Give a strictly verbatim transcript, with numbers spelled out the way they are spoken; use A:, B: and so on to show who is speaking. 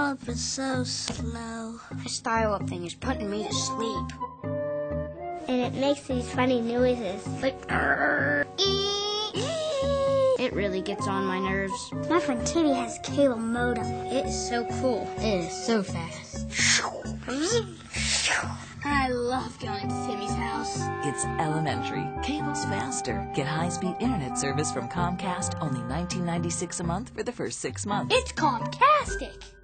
A: dial-up is so slow.
B: This dial-up thing is putting me to sleep.
A: And it makes these funny noises. Like, grrr, ee, ee.
B: It really gets on my nerves.
A: My friend Timmy has a cable modem.
B: It is so cool. It is so fast. I love going to Timmy's house.
C: It's elementary. Cable's faster. Get high-speed internet service from Comcast, only nineteen ninety-six a month for the first six months.
A: It's Comcastic.